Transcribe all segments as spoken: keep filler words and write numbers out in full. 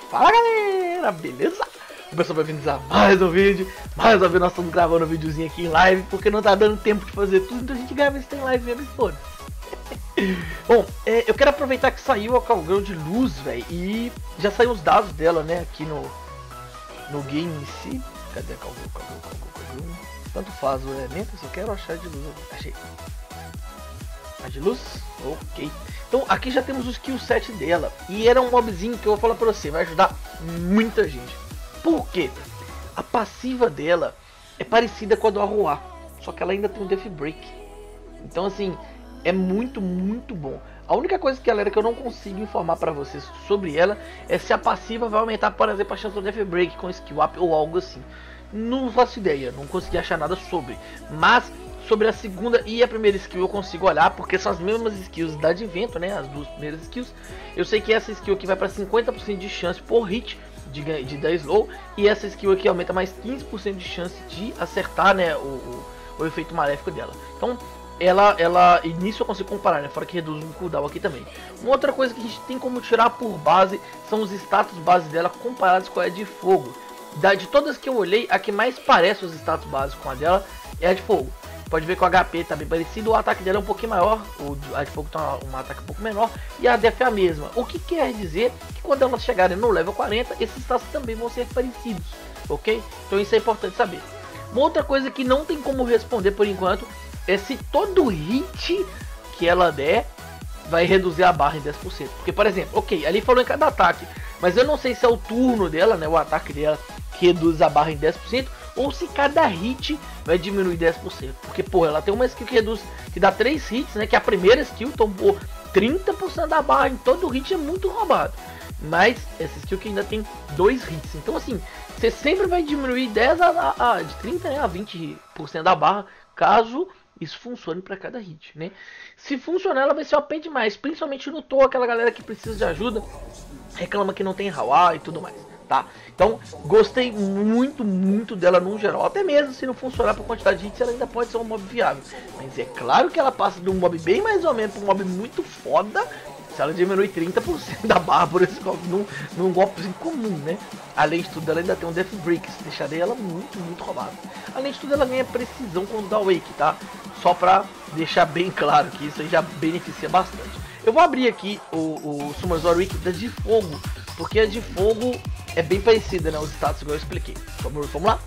Fala galera, beleza? Pessoal, bem-vindos a mais um vídeo. Mais uma vez nós estamos gravando um videozinho aqui em live, porque não tá dando tempo de fazer tudo, então a gente grava isso tem live mesmo e foda. Bom, é, eu quero aproveitar que saiu a Call Girl de luz, velho, e já saiu os dados dela, né, aqui no, no game em si. Cadê a Call Girl, Call Girl, Call Girl, Call Girl? Tanto faz o elemento, eu só quero achar de luz. Achei. A de luz? Ok. Então aqui já temos o skill set dela. E era um mobzinho que eu vou falar pra você, vai ajudar muita gente. Por quê? A passiva dela é parecida com a do Arroar, só que ela ainda tem um Death Break. Então assim, é muito, muito bom. A única coisa, galera, que eu não consigo informar pra vocês sobre ela é se a passiva vai aumentar, por exemplo, a chance do Death Break com skill up ou algo assim. Não faço ideia, não consegui achar nada sobre. Mas sobre a segunda e a primeira skill eu consigo olhar, porque são as mesmas skills da Advento, né? As duas primeiras skills. Eu sei que essa skill aqui vai para cinquenta por cento de chance por hit de, de dar slow, e essa skill aqui aumenta mais quinze por cento de chance de acertar, né, o, o, o efeito maléfico dela. Então ela, ela, e nisso eu consigo comparar, né? Fora que reduz um cooldown aqui também. Uma outra coisa que a gente tem como tirar por base são os status base dela comparados com a de fogo. Da, de todas que eu olhei, a que mais parece os status base com a dela é a de fogo. Pode ver que o H P tá bem parecido, o ataque dela é um pouquinho maior, o a de fogo tem um ataque um pouco menor, e a def é a mesma. O que quer dizer que quando elas chegarem no level quarenta, esses status também vão ser parecidos, ok? Então isso é importante saber. Uma outra coisa que não tem como responder por enquanto é se todo hit que ela der vai reduzir a barra em dez por cento. Porque, por exemplo, ok, ali falou em cada ataque, mas eu não sei se é o turno dela, né, o ataque dela, que reduz a barra em dez por cento, ou se cada hit vai diminuir dez por cento. Porque, pô, ela tem uma skill que reduz, que dá três hits, né, que a primeira skill tomou trinta por cento da barra em todo hit, é muito roubado. Mas essa skill que ainda tem dois hits. Então, assim, você sempre vai diminuir dez a, a, a de trinta, né, a vinte por cento da barra, caso isso funcione para cada hit, né? Se funcionar, ela vai ser O P demais, principalmente no toa, aquela galera que precisa de ajuda, reclama que não tem Hawa e tudo mais, tá? Então, gostei muito, muito dela no geral. Até mesmo se não funcionar por quantidade de hits, ela ainda pode ser um mob viável. Mas é claro que ela passa de um mob bem mais ou menos para um mob muito foda, se ela diminui trinta por cento da barra por esse golpe, num, num golpezinho comum, né? Além de tudo, ela ainda tem um Death Break, isso deixaria ela muito, muito roubada. Além de tudo, ela ganha precisão quando dá Wake, tá? Só pra deixar bem claro que isso aí já beneficia bastante. Eu vou abrir aqui o, o Summoners War Wiki da de fogo, porque a de fogo é bem parecida, né? Os status igual eu expliquei. Vamos, vamos lá?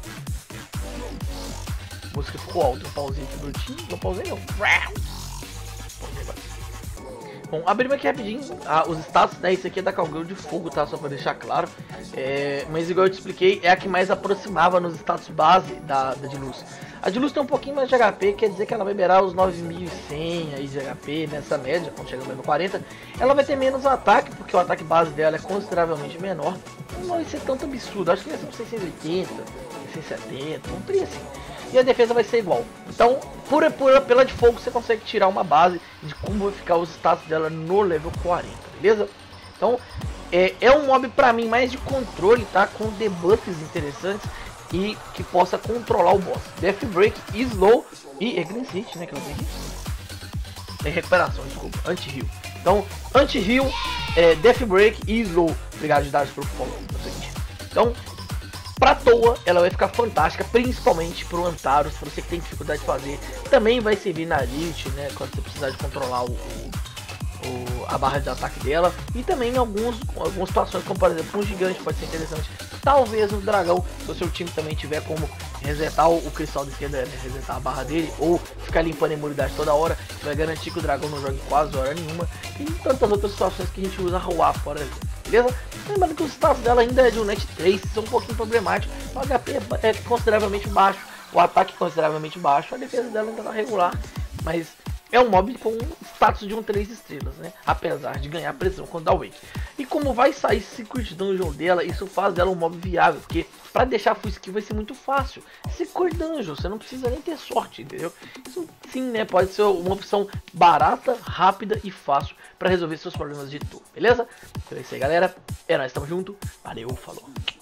A música ficou alta, um pauzinho aqui brutinho. Não pausei não. Pausei agora. Bom, abrimos aqui rapidinho ah, os status, né? Isso aqui é da Call Girl de fogo, tá? Só pra deixar claro. É, mas igual eu te expliquei, é a que mais aproximava nos status base da, da de luz. A de luz tem um pouquinho mais de H P, quer dizer que ela vai beirar os nove mil e cem aí de H P nessa média, quando chega no level quarenta. Ela vai ter menos ataque, porque o ataque base dela é consideravelmente menor. Não vai ser tanto absurdo, acho que vai ser por seiscentos e oitenta, seiscentos e setenta, um tri assim. E a defesa vai ser igual. Então, por, por, pela de fogo, você consegue tirar uma base de como vai ficar os status dela no level quarenta, beleza? Então, é, é um mob pra mim mais de controle, tá? Com debuffs interessantes e que possa controlar o boss. Death Break, Slow e Hit, né? Que eu tenho é recuperação, desculpa, Anti-Heal. Então, Anti-Heal, é, Death Break e Slow. Obrigado de dar por favor. Então, pra toa, ela vai ficar fantástica, principalmente pro Antaros, pra você que tem dificuldade de fazer. Também vai servir na Elite, né, quando você precisar de controlar o, o, o, a barra de ataque dela. E também em alguns, algumas situações, como por exemplo um gigante, pode ser interessante. Talvez um dragão, se o seu time também tiver como resetar o, o cristal de esquerda, né, resetar a barra dele, ou ficar limpando a imunidade toda hora, vai garantir que o dragão não jogue quase hora nenhuma. E tantas outras situações que a gente usa Hawa, por exemplo. Beleza? Lembrando que o status dela ainda é de um net três, isso é um pouquinho problemático. O H P é consideravelmente baixo, o ataque é consideravelmente baixo, a defesa dela ainda tá regular, mas é um mob com status de um três estrelas, né? Apesar de ganhar pressão quando dá Wake. E como vai sair Secret Dungeon dela, isso faz dela um mob viável, porque para deixar full skill vai ser muito fácil. Secret Dungeon, você não precisa nem ter sorte, entendeu? Isso sim, né? Pode ser uma opção barata, rápida e fácil para resolver seus problemas de tour, beleza? Então é isso aí, galera. É nóis, tamo junto. Valeu, falou.